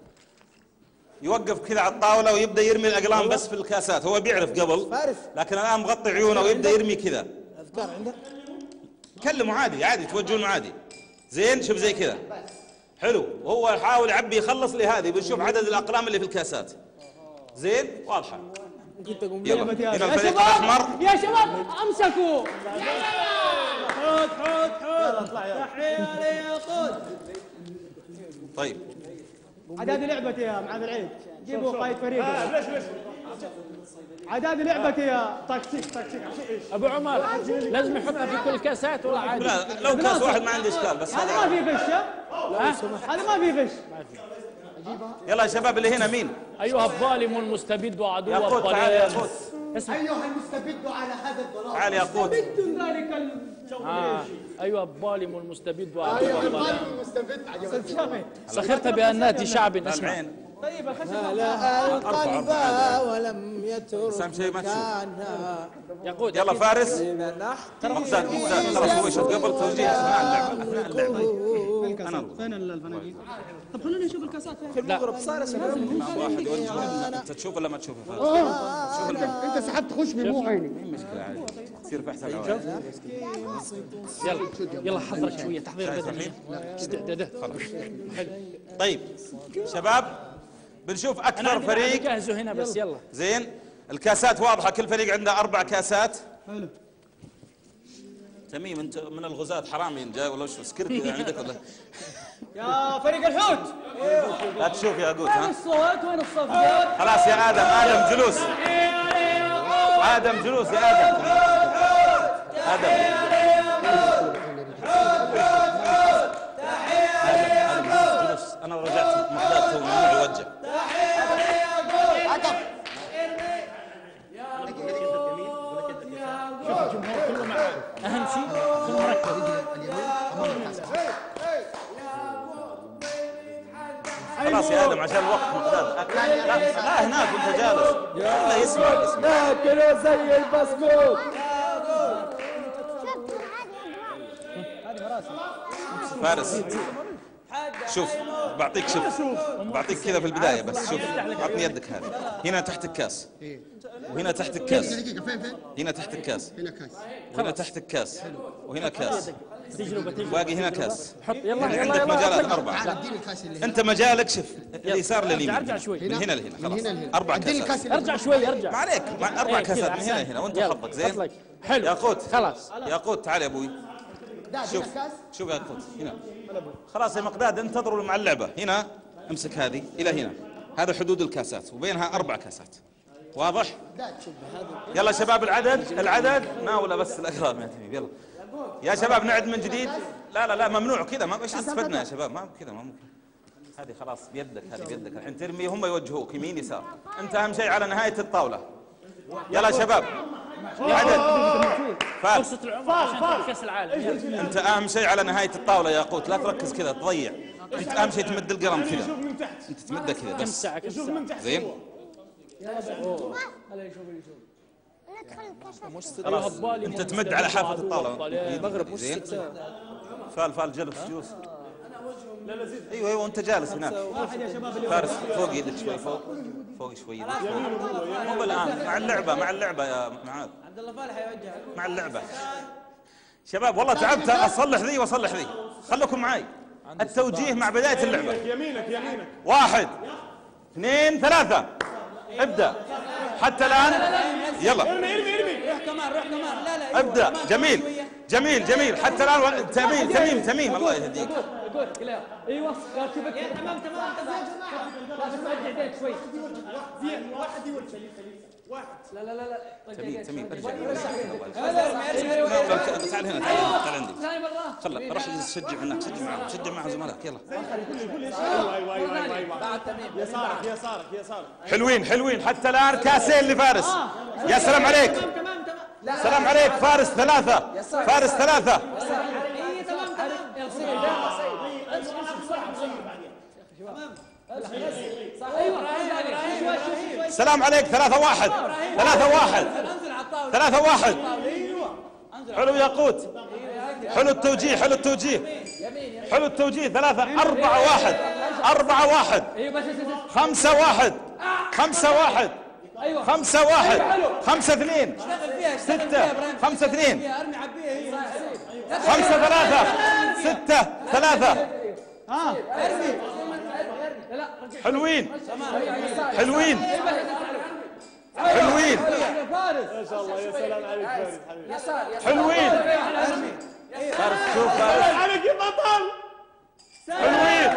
يوقف كذا على الطاوله ويبدا يرمي الاقلام بس في الكاسات. هو بيعرف قبل، لكن الان مغطي عيونه ويبدا يرمي كذا. اذكار عندك؟ كلموا عادي عادي، توجهون عادي. زين، شوف زي كذا حلو. وهو يحاول يعبي يخلص لي هذه، بنشوف عدد الاقلام اللي في الكاسات. زين، واضحه. ممكن تقوم يلا يا هنا الفريق الاحمر. يا شباب امسكوا. حوت حوت حوت. تحيه لياقوت. طيب عداد لعبتي يا معاذ العيد. جيبوا قائد فريق. ليش ليش عداد لعبتي يا تكتيك تكتيك. ابو عمر لازم يحطها في كل كاسات ولا عادي؟ لا، لو كاس واحد ما عندي اشكال، بس هذا ما في غش. هذا ما في غش. يلا يا شباب اللي هنا مين؟ ايها الظالم المستبد وعدو ياقوت تعال يا الظلام. ياقوت. ايها المستبد على هذا الضلال. تعال يا ياقوت. بدون ذلك آه. ايها الظالم المستبد وعدو ايها الظلام. الظالم المستبد عجبتني. سخرت بأنات شعب اسمع. العين طيب الخشب لا القلب ولم يترك سام شيء ما تشوف. مكانها. يقود يلا فارس. نحن مقداد مقداد خلاص هو يشوف قبل توجيه اثناء اللعبه. اثناء اللعبه انا فين الفناجين؟ طب خلونا نشوف الكاسات فين. في المغرب صار اسمه واحد يوجه. انت تشوف ولا ما تشوف يا فارس؟ شوف اللعبة. انت سحبت خش من مو عيني. مشكله عادي تصير في احسن عوائل. يلا يلا حضرك شويه تحضير بدني استعدادات. حلو. طيب شباب بنشوف انا اكثر عندي فريق. جهزوا هنا بس يلا. زين، الكاسات واضحه، كل فريق عنده اربع كاسات. حلو. تميم انت من الغزاة حرامي جاي ولا شو سكرت اذا عندك ولا؟ يا فريق الحوت. لا تشوف يا قوت. وين ها الصوت وين الصوت؟ خلاص يا ادم، ادم جلوس. ادم جلوس يا ادم. ادم جلوس. انا رجعت مقداد تو ممنوع يوجه. شوف الجمهور كله معاه. اهم شيء كله مركز. خلاص يا ادم عشان الوقت مقداد. لا, لا هناك وانت جالس. لا يسمع يسمع. ناكله زي البسكوت. فارس شوف بعطيك شوف بعطيك كذا في البدايه بس شوف اعطني يدك هذه. هنا تحت الكاس وهنا تحت الكاس. دقيقة فين فين؟ هنا تحت الكاس هنا كاس. وهنا تحت الكاس وهنا كاس. تجربه تجربه. باقي هنا كاس. حط يلا يعني يلا عندك يلا مجالات أطلق. اربعه. اديني الكاس اللي هنا. انت مجالك شوف اليسار لليمين. ارجع شوي. من هنا لهنا خلاص. هنا لهنا. اربع اديني كاسات. الكاس اللي ارجع شوي ارجع. ما عليك مع اربع إيه كذا كاسات من هنا أحسن. لهنا وانت يلا، حظك زين. أطلق. حلو يا قوت خلاص. يا قوت تعال يا ابوي. شوف شوف يا قوت هنا. خلاص يا مقداد انتظروا مع اللعبه. هنا امسك هذه الى هنا. هذا حدود الكاسات وبينها اربع كاسات. واضح؟ يلا شباب العدد العدد ناوله بس الاقرام يا تميم. يلا يا شباب نعد من جديد. لا لا لا ممنوع كذا. ما ايش استفدنا يا شباب؟ ما كذا ما ممكن. هذه خلاص بيدك هذه بيدك الحين ترمي هم يوجهوك يمين يسار. انت اهم شيء على نهايه الطاوله. يلا يا شباب عدد فارس. فرصه العمر عشان تروح كاس العالم. يلا. انت اهم شيء على نهايه الطاوله يا قوت. لا تركز كذا تضيع. انت اهم شيء تمد القلم كذا. انت تمده كذا كم بس. ساعه كم ساعه؟ زين خلاص انت تمد على حافه الطاوله. المغرب زين. فال فال جلس جلوس. ايوه ايوه انت جالس هناك. فارس فوق يدك شوي فوق فوق شوي يدك فوق. مو بالان مع اللعبه مع اللعبه يا معاذ. عبد الله فالح يوجه مع اللعبه. شباب والله تعبت اصلح ذي واصلح ذي. خلوكم معي. التوجيه مع بداية اللعبة. يمينك يمينك. واحد اثنين ثلاثة ابدأ حتى الآن. يلا ارمي ارمي ارمي. روح كمان روح كمان. لا لا ابدأ. جميل جميل جميل حتى الآن. تميم تميم تميم الله يهديك. ايوه تمام تمام تمام شوي. واحد يوجه واحد. لا لا لا لا تميم تميم ارجع. ارجع تعال هنا تعال تعال عندي. خلا روح شجع هناك شجع معهم شجع مع زملائك يلا. بعد تميم. يسارك يسارك يسارك. حلوين حلوين حتى الآن كاسين لفارس. يا سلام عليك. تمام تمام. سلام عليك فارس ثلاثة. فارس ثلاثة. اي تمام تمام. يلا سيد سلام عليك ثلاثة واحد. ثلاثة واحد. ثلاثة واحد. حلو ياقوت. حلو التوجيه حلو التوجيه. حلو التوجيه. ثلاثة أربعة واحد. أربعة واحد. خمسة واحد. خمسة واحد. خمسة واحد. خمسة اثنين. ستة. خمسة اثنين. خمسة ثلاثة. ستة ثلاثة. حلوين حلوين حلوين. ما شاء الله يا سلام عليك فارس حبيبي. حلوين. فارس شوف فارس. عليك يا بطل. حلوين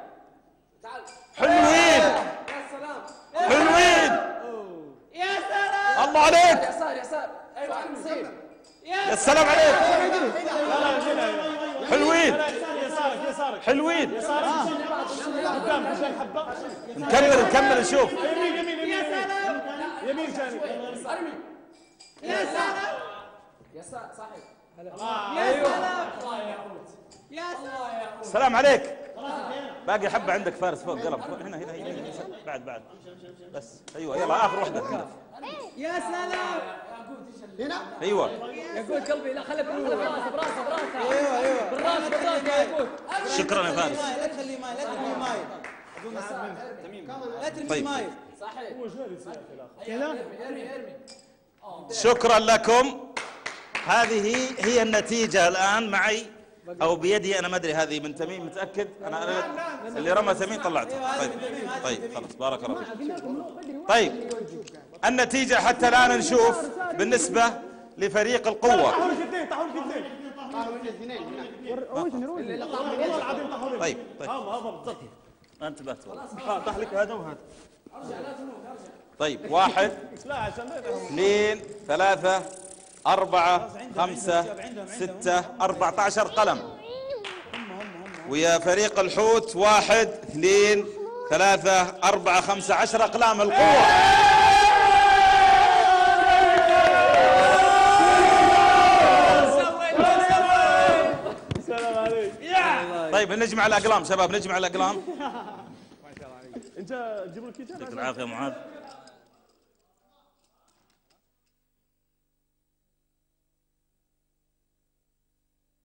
حلوين حلوين. يا سلام. الله عليك. يسار يسار. ايوه نسيب. يا سلام عليك. حلوين يسارك يسارك. حلوين. قدام قدام حبه. نكمل نكمل نشوف. يمين يمين يمين. يا سلام. يمين جانب. ارمي. يا سلام. يسار صحيح. يا سلام. يا سلام. سلام عليك. باقي حبة عندك فارس فوق قلم فوق. هنا هنا هنا بعد بعد بس. ايوه يلا اخر واحدة. يا سلام. هنا ايوه يقول قلبي لا خلي براسه براسه براسه. ايوه ايوه بالراس بالراس يا يقول. شكرا يا فارس. لا تخليه ماي لا ترمي ماي. لا ترمي طيب. ماي. كذا ارمي ارمي. شكرا لكم. هذه هي النتيجة الآن معي أو بيدي أنا ما أدري هذه من تميم متأكد أنا, أنا اللي رمى تميم طلعتها. طيب طيب خلاص بارك الله فيك. طيب النتيجة حتى الآن نشوف بالنسبة لفريق القوة. طاحوا الاثنين طاحوا الاثنين. طاحوا الاثنين هناك. والله العظيم طاحوا. طيب طيب هذا هذا بالضبط. ما انتبهت والله. اه طاح لك هذا وهذا. طيب واحد لا عشان اثنين ثلاثة أربعة خمسة ستة أربعة عشر قلم. ويا فريق الحوت واحد اثنين ثلاثة أربعة خمسة عشر أقلام القوة. السلام عليك. طيب نجمع الأقلام شباب نجمع الأقلام. انت تجيب لك يعطيك العافية معاذ.